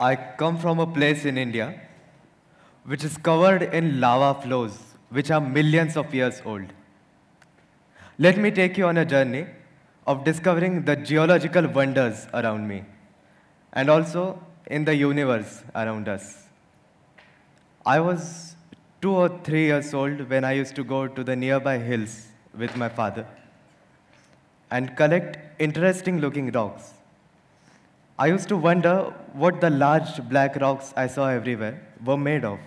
I come from a place in India which is covered in lava flows, which are millions of years old. Let me take you on a journey of discovering the geological wonders around me and also in the universe around us. I was 2 or 3 years old when I used to go to the nearby hills with my father and collect interesting looking rocks. I used to wonder what the large black rocks I saw everywhere were made of.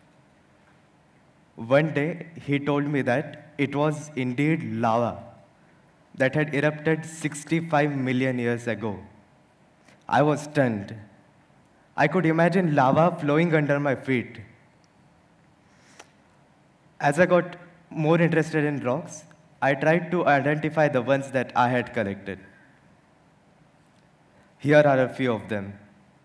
One day, he told me that it was indeed lava that had erupted 65 million years ago. I was stunned. I could imagine lava flowing under my feet. As I got more interested in rocks, I tried to identify the ones that I had collected. Here are a few of them.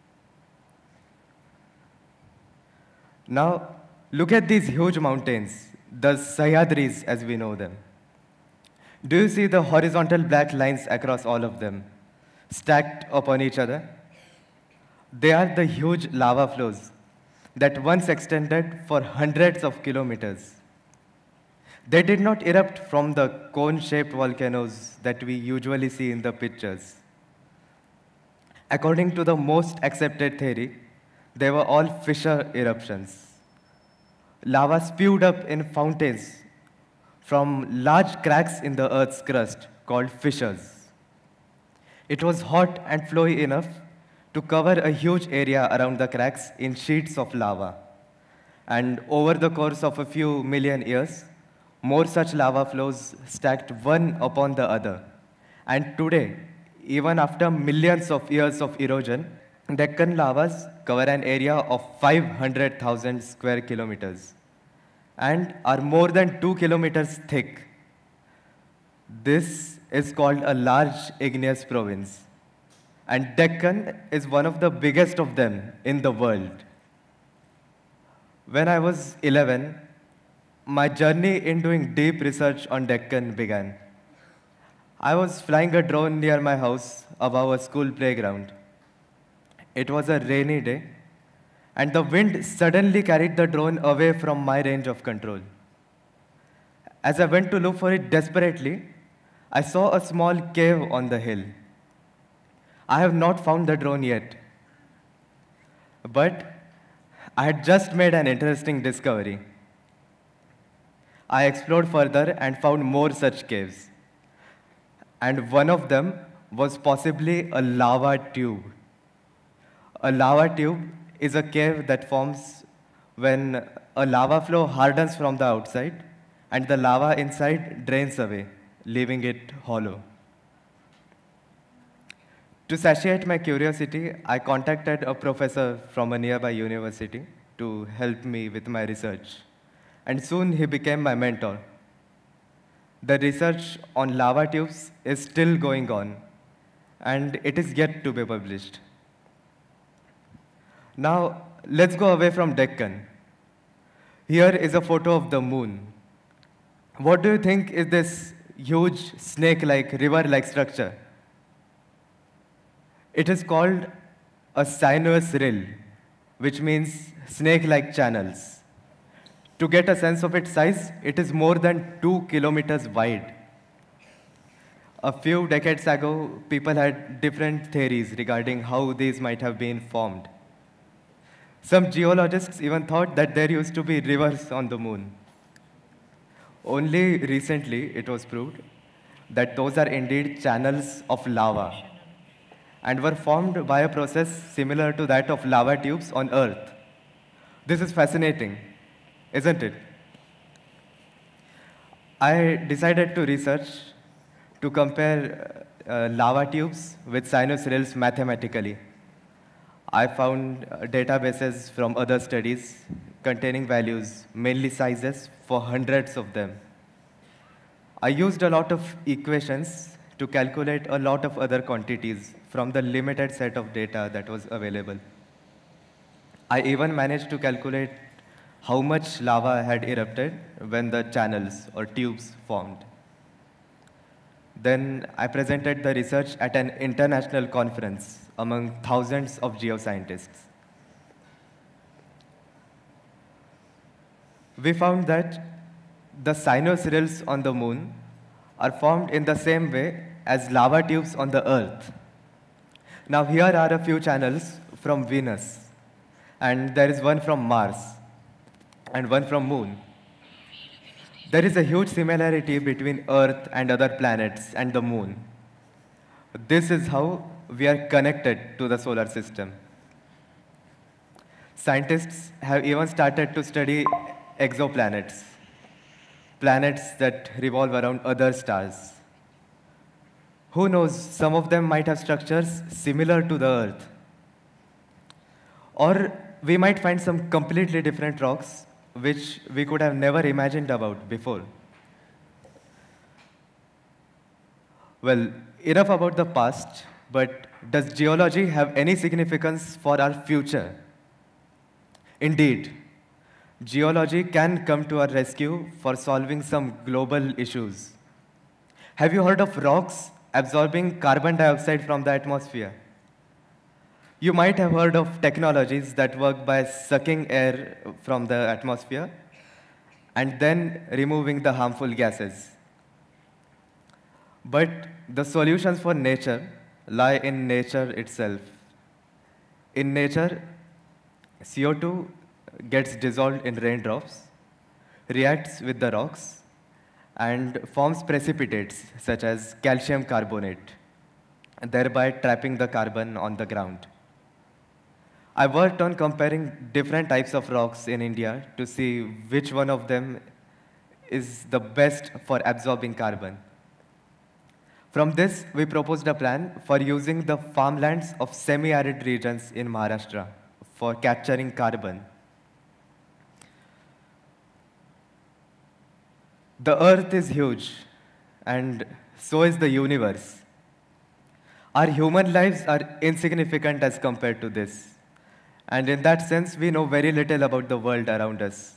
Now, look at these huge mountains, the Sahyadris as we know them. Do you see the horizontal black lines across all of them, stacked upon each other? They are the huge lava flows that once extended for hundreds of kilometers. They did not erupt from the cone-shaped volcanoes that we usually see in the pictures. According to the most accepted theory, they were all fissure eruptions. Lava spewed up in fountains from large cracks in the Earth's crust called fissures. It was hot and flowy enough to cover a huge area around the cracks in sheets of lava. And over the course of a few million years, more such lava flows stacked one upon the other. And today, even after millions of years of erosion, Deccan lavas cover an area of 500,000 square kilometers and are more than 2 kilometers thick. This is called a large igneous province, and Deccan is one of the biggest of them in the world. When I was 11, my journey in doing deep research on Deccan began. I was flying a drone near my house above a school playground. It was a rainy day, and the wind suddenly carried the drone away from my range of control. As I went to look for it desperately, I saw a small cave on the hill. I have not found the drone yet, but I had just made an interesting discovery. I explored further and found more such caves, and one of them was possibly a lava tube. A lava tube is a cave that forms when a lava flow hardens from the outside and the lava inside drains away, leaving it hollow. To satiate my curiosity, I contacted a professor from a nearby university to help me with my research, and soon he became my mentor. The research on lava tubes is still going on, and it is yet to be published. Now, let's go away from Deccan. Here is a photo of the moon. What do you think is this huge snake-like, river-like structure? It is called a sinuous rill, which means snake-like channels. To get a sense of its size, it is more than 2 kilometers wide. A few decades ago, people had different theories regarding how these might have been formed. Some geologists even thought that there used to be rivers on the moon. Only recently it was proved that those are indeed channels of lava and were formed by a process similar to that of lava tubes on Earth. This is fascinating, isn't it? I decided to research to compare lava tubes with sinus rills mathematically. I found databases from other studies containing values, mainly sizes, for hundreds of them. I used a lot of equations to calculate a lot of other quantities from the limited set of data that was available. I even managed to calculate how much lava had erupted when the channels or tubes formed. Then I presented the research at an international conference among thousands of geoscientists. we found that the sinus rills on the moon are formed in the same way as lava tubes on the Earth. Now here are a few channels from Venus, and there is one from Mars, and one from Moon. There is a huge similarity between Earth and other planets and the Moon. This is how we are connected to the solar system. Scientists have even started to study exoplanets, planets that revolve around other stars. Who knows, some of them might have structures similar to the Earth. Or we might find some completely different rocks which we could have never imagined about before. Well, enough about the past, but does geology have any significance for our future? Indeed, geology can come to our rescue for solving some global issues. Have you heard of rocks absorbing carbon dioxide from the atmosphere? You might have heard of technologies that work by sucking air from the atmosphere and then removing the harmful gases. But the solutions for nature lie in nature itself. In nature, CO2 gets dissolved in raindrops, reacts with the rocks, and forms precipitates such as calcium carbonate, thereby trapping the carbon on the ground. I worked on comparing different types of rocks in India to see which one of them is the best for absorbing carbon. From this, we proposed a plan for using the farmlands of semi-arid regions in Maharashtra for capturing carbon. The Earth is huge, and so is the universe. Our human lives are insignificant as compared to this. And in that sense, we know very little about the world around us.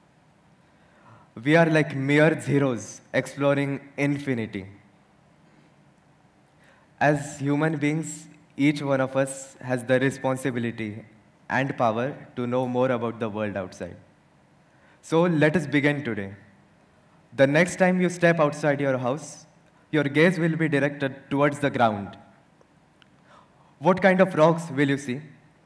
We are like mere zeros exploring infinity. As human beings, each one of us has the responsibility and power to know more about the world outside. So let us begin today. The next time you step outside your house, your gaze will be directed towards the ground. What kind of rocks will you see?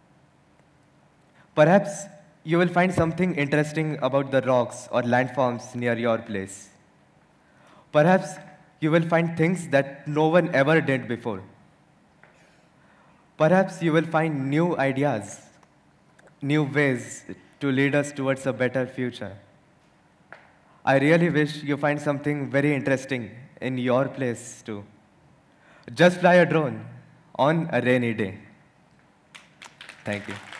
Perhaps you will find something interesting about the rocks or landforms near your place. Perhaps you will find things that no one ever did before. Perhaps you will find new ideas, new ways to lead us towards a better future. I really wish you find something very interesting in your place too. Just fly a drone on a rainy day. Thank you.